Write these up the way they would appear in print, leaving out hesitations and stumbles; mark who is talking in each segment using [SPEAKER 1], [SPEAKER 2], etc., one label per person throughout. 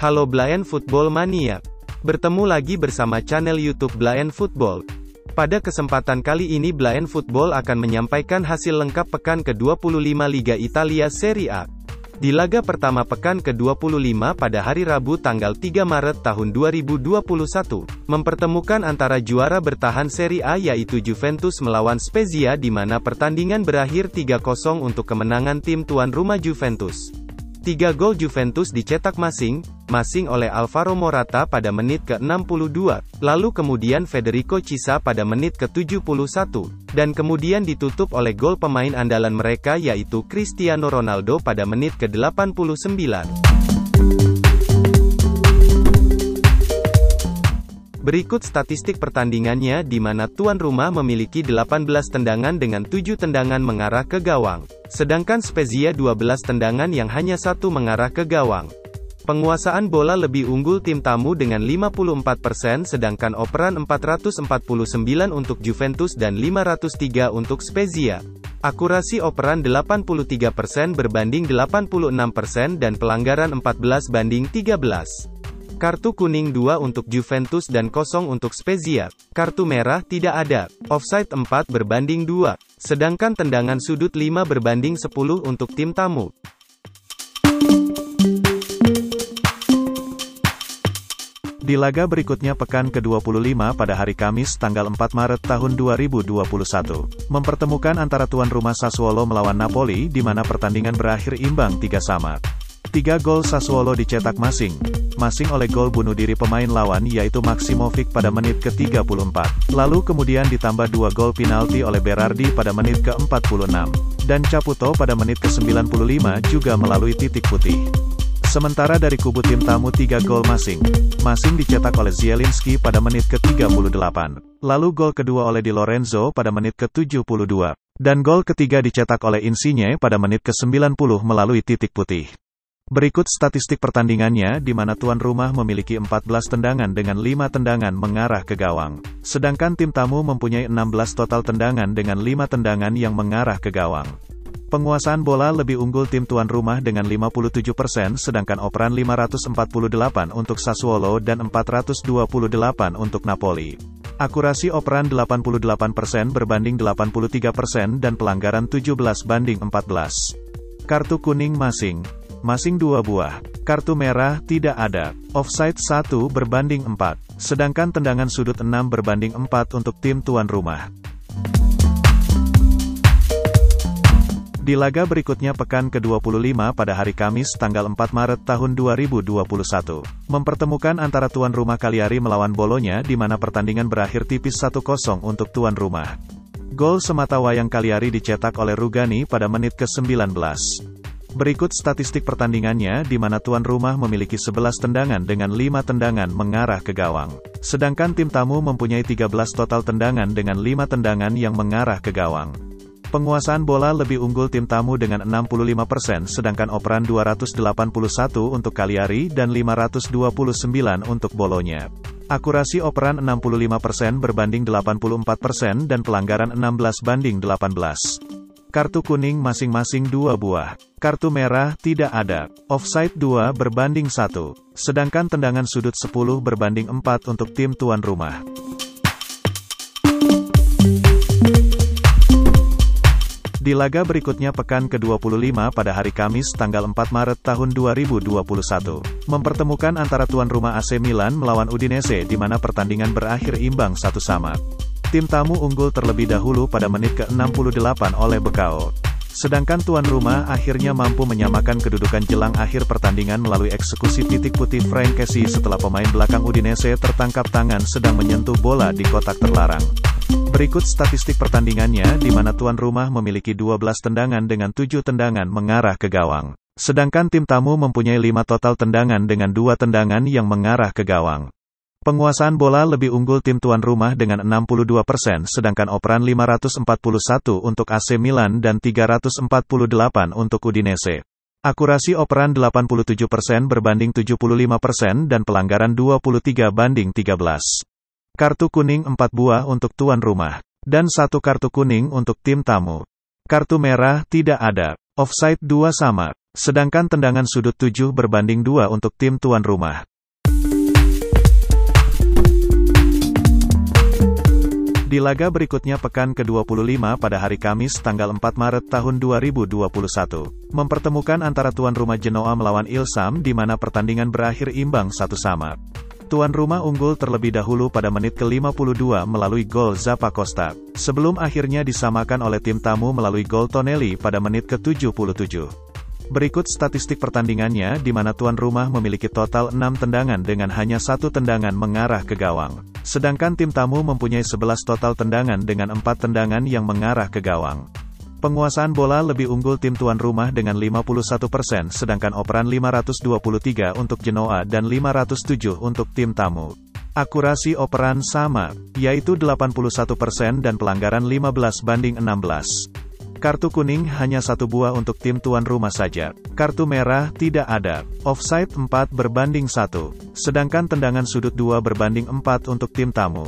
[SPEAKER 1] Halo Blind Football Mania. Bertemu lagi bersama channel YouTube Blind Football. Pada kesempatan kali ini Blind Football akan menyampaikan hasil lengkap pekan ke-25 Liga Italia Serie A. Di laga pertama pekan ke-25 pada hari Rabu tanggal 3 Maret tahun 2021, mempertemukan antara juara bertahan Serie A yaitu Juventus melawan Spezia di mana pertandingan berakhir 3-0 untuk kemenangan tim tuan rumah Juventus. 3 gol Juventus dicetak masing-masing oleh Alvaro Morata pada menit ke-62, lalu kemudian Federico Chiesa pada menit ke-71, dan kemudian ditutup oleh gol pemain andalan mereka yaitu Cristiano Ronaldo pada menit ke-89. Berikut statistik pertandingannya di mana tuan rumah memiliki 18 tendangan dengan 7 tendangan mengarah ke gawang. Sedangkan Spezia 12 tendangan yang hanya 1 mengarah ke gawang. Penguasaan bola lebih unggul tim tamu dengan 54%, sedangkan operan 449 untuk Juventus dan 503 untuk Spezia. Akurasi operan 83% berbanding 86% dan pelanggaran 14 banding 13. Kartu kuning 2 untuk Juventus dan 0 untuk Spezia. Kartu merah tidak ada. Offside 4 berbanding 2. Sedangkan tendangan sudut 5 berbanding 10 untuk tim tamu. Di laga berikutnya pekan ke-25 pada hari Kamis tanggal 4 Maret tahun 2021, mempertemukan antara tuan rumah Sassuolo melawan Napoli di mana pertandingan berakhir imbang 3-3. 3 gol Sassuolo dicetak masing-masing oleh gol bunuh diri pemain lawan yaitu Maksimovic pada menit ke-34. Lalu kemudian ditambah 2 gol penalti oleh Berardi pada menit ke-46. Dan Caputo pada menit ke-95 juga melalui titik putih. Sementara dari kubu tim tamu 3 gol masing-masing dicetak oleh Zielinski pada menit ke-38. Lalu gol kedua oleh Di Lorenzo pada menit ke-72. Dan gol ketiga dicetak oleh Insigne pada menit ke-90 melalui titik putih. Berikut statistik pertandingannya di mana tuan rumah memiliki 14 tendangan dengan 5 tendangan mengarah ke gawang. Sedangkan tim tamu mempunyai 16 total tendangan dengan 5 tendangan yang mengarah ke gawang. Penguasaan bola lebih unggul tim tuan rumah dengan 57%, sedangkan operan 548 untuk Sassuolo dan 428 untuk Napoli. Akurasi operan 88% berbanding 83% dan pelanggaran 17 banding 14. Kartu kuning masing-masing 2 buah. Kartu merah tidak ada. Offside 1 berbanding 4. Sedangkan tendangan sudut 6 berbanding 4 untuk tim tuan rumah. Di laga berikutnya pekan ke-25 pada hari Kamis tanggal 4 Maret tahun 2021, mempertemukan antara tuan rumah Cagliari melawan Bolonya di mana pertandingan berakhir tipis 1-0 untuk tuan rumah. Gol sematawayang Cagliari dicetak oleh Rugani pada menit ke-19. Berikut statistik pertandingannya di mana tuan rumah memiliki 11 tendangan dengan 5 tendangan mengarah ke gawang. Sedangkan tim tamu mempunyai 13 total tendangan dengan 5 tendangan yang mengarah ke gawang. Penguasaan bola lebih unggul tim tamu dengan 65%, sedangkan operan 281 untuk Cagliari dan 529 untuk Bolonya. Akurasi operan 65% berbanding 84% dan pelanggaran 16 banding 18. Kartu kuning masing-masing 2 buah. Kartu merah tidak ada. Offside 2 berbanding 1. Sedangkan tendangan sudut 10 berbanding 4 untuk tim tuan rumah. Di laga berikutnya pekan ke-25 pada hari Kamis tanggal 4 Maret tahun 2021, mempertemukan antara tuan rumah AC Milan melawan Udinese di mana pertandingan berakhir imbang 1-1. Tim tamu unggul terlebih dahulu pada menit ke-68 oleh Bekao. Sedangkan tuan rumah akhirnya mampu menyamakan kedudukan jelang akhir pertandingan melalui eksekusi titik putih Frank Kessie setelah pemain belakang Udinese tertangkap tangan sedang menyentuh bola di kotak terlarang. Berikut statistik pertandingannya di mana tuan rumah memiliki 12 tendangan dengan 7 tendangan mengarah ke gawang. Sedangkan tim tamu mempunyai 5 total tendangan dengan 2 tendangan yang mengarah ke gawang. Penguasaan bola lebih unggul tim tuan rumah dengan 62%, sedangkan operan 541 untuk AC Milan dan 348 untuk Udinese. Akurasi operan 87% berbanding 75% dan pelanggaran 23 banding 13. Kartu kuning 4 buah untuk tuan rumah, dan 1 kartu kuning untuk tim tamu. Kartu merah tidak ada. Offside 2 sama. Sedangkan tendangan sudut 7 berbanding 2 untuk tim tuan rumah. Di laga berikutnya pekan ke-25 pada hari Kamis tanggal 4 Maret tahun 2021, mempertemukan antara tuan rumah Genoa melawan Ilsam di mana pertandingan berakhir imbang 1-1. Tuan rumah unggul terlebih dahulu pada menit ke-52 melalui gol Zappacosta, sebelum akhirnya disamakan oleh tim tamu melalui gol Tonelli pada menit ke-77. Berikut statistik pertandingannya di mana tuan rumah memiliki total 6 tendangan dengan hanya 1 tendangan mengarah ke gawang. Sedangkan tim tamu mempunyai 11 total tendangan dengan 4 tendangan yang mengarah ke gawang. Penguasaan bola lebih unggul tim tuan rumah dengan 51%, sedangkan operan 523 untuk Genoa dan 507 untuk tim tamu. Akurasi operan sama, yaitu 81% dan pelanggaran 15/16. Kartu kuning hanya 1 buah untuk tim tuan rumah saja. Kartu merah tidak ada. Offside 4/1, sedangkan tendangan sudut 2/4 untuk tim tamu.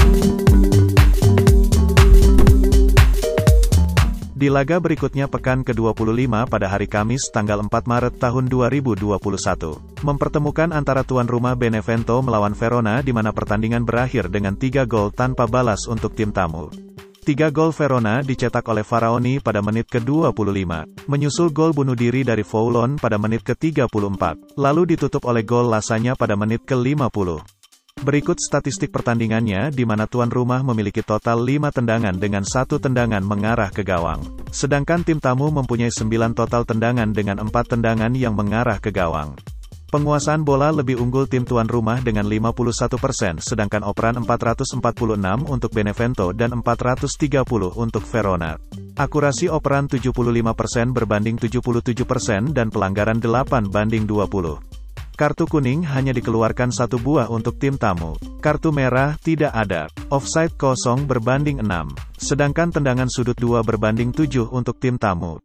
[SPEAKER 1] Di laga berikutnya pekan ke-25 pada hari Kamis tanggal 4 Maret tahun 2021, mempertemukan antara tuan rumah Benevento melawan Verona di mana pertandingan berakhir dengan 3 gol tanpa balas untuk tim tamu. 3 gol Verona dicetak oleh Faraoni pada menit ke-25, menyusul gol bunuh diri dari Foulon pada menit ke-34, lalu ditutup oleh gol Lasagna pada menit ke-50. Berikut statistik pertandingannya di mana tuan rumah memiliki total 5 tendangan dengan 1 tendangan mengarah ke gawang. Sedangkan tim tamu mempunyai 9 total tendangan dengan 4 tendangan yang mengarah ke gawang. Penguasaan bola lebih unggul tim tuan rumah dengan 51%, sedangkan operan 446 untuk Benevento dan 430 untuk Verona. Akurasi operan 75% berbanding 77% dan pelanggaran 8/20. Kartu kuning hanya dikeluarkan 1 buah untuk tim tamu. Kartu merah tidak ada. Offside 0/6. Sedangkan tendangan sudut 2/7 untuk tim tamu.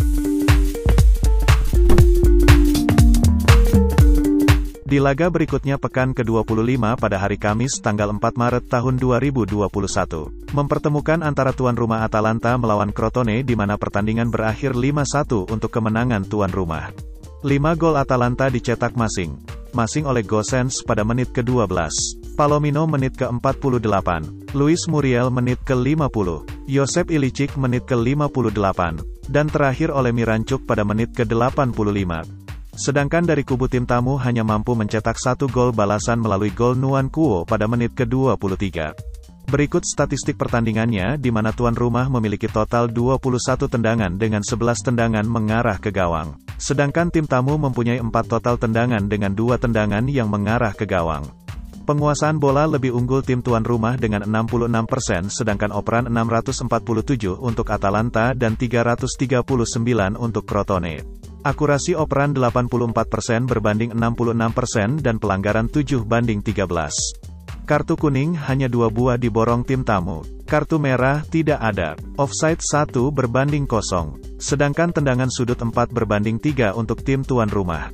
[SPEAKER 1] Di laga berikutnya pekan ke-25 pada hari Kamis tanggal 4 Maret tahun 2021, mempertemukan antara tuan rumah Atalanta melawan Crotone di mana pertandingan berakhir 5-1 untuk kemenangan tuan rumah. 5 gol Atalanta dicetak masing oleh Gosens pada menit ke-12, Palomino menit ke-48, Luis Muriel menit ke-50, Josep Ilicic menit ke-58, dan terakhir oleh Mirancuk pada menit ke-85. Sedangkan dari kubu tim tamu hanya mampu mencetak 1 gol balasan melalui gol Nuan Kuo pada menit ke-23. Berikut statistik pertandingannya di mana tuan rumah memiliki total 21 tendangan dengan 11 tendangan mengarah ke gawang. Sedangkan tim tamu mempunyai 4 total tendangan dengan 2 tendangan yang mengarah ke gawang. Penguasaan bola lebih unggul tim tuan rumah dengan 66%, sedangkan operan 647 untuk Atalanta dan 339 untuk Crotone. Akurasi operan 84% berbanding 66% dan pelanggaran 7/13. Kartu kuning hanya 2 buah diborong tim tamu. Kartu merah tidak ada. Offside 1/0. Sedangkan tendangan sudut 4/3 untuk tim tuan rumah.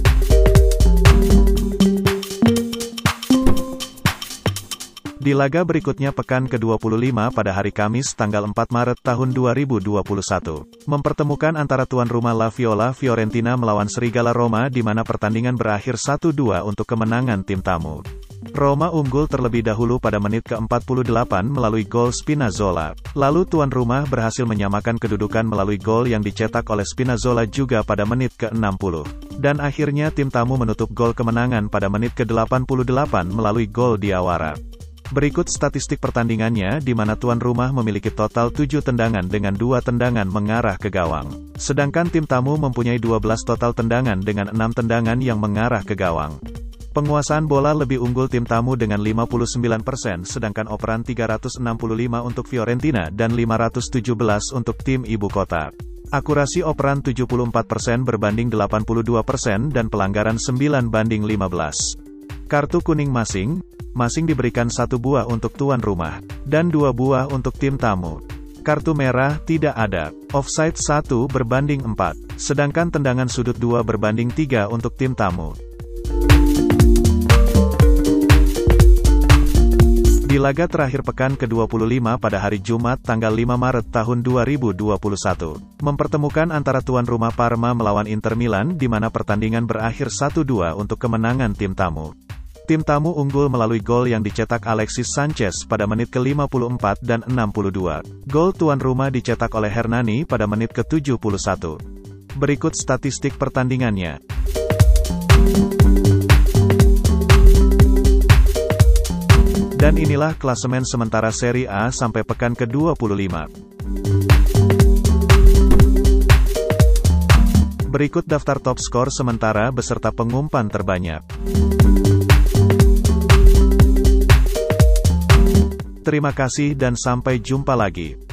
[SPEAKER 1] Di laga berikutnya pekan ke-25 pada hari Kamis tanggal 4 Maret tahun 2021, mempertemukan antara tuan rumah La Viola Fiorentina melawan Serigala Roma di mana pertandingan berakhir 1-2 untuk kemenangan tim tamu. Roma unggul terlebih dahulu pada menit ke-48 melalui gol Spinazzola, lalu tuan rumah berhasil menyamakan kedudukan melalui gol yang dicetak oleh Spinazzola juga pada menit ke-60. Dan akhirnya tim tamu menutup gol kemenangan pada menit ke-88 melalui gol Diawara. Berikut statistik pertandingannya di mana tuan rumah memiliki total 7 tendangan dengan 2 tendangan mengarah ke gawang. Sedangkan tim tamu mempunyai 12 total tendangan dengan 6 tendangan yang mengarah ke gawang. Penguasaan bola lebih unggul tim tamu dengan 59%, sedangkan operan 365 untuk Fiorentina dan 517 untuk tim ibu kota. Akurasi operan 74% berbanding 82% dan pelanggaran 9/15. Kartu kuning masing diberikan 1 buah untuk tuan rumah, dan 2 buah untuk tim tamu. Kartu merah tidak ada. Offside 1/4, sedangkan tendangan sudut 2/3 untuk tim tamu. Di laga terakhir pekan ke-25 pada hari Jumat tanggal 5 Maret tahun 2021, mempertemukan antara tuan rumah Parma melawan Inter Milan di mana pertandingan berakhir 1-2 untuk kemenangan tim tamu. Tim tamu unggul melalui gol yang dicetak Alexis Sanchez pada menit ke-54 dan 62. Gol tuan rumah dicetak oleh Hernani pada menit ke-71. Berikut statistik pertandingannya. Dan inilah klasemen sementara Serie A sampai pekan ke-25. Berikut daftar top skor sementara beserta pengumpan terbanyak. Terima kasih dan sampai jumpa lagi.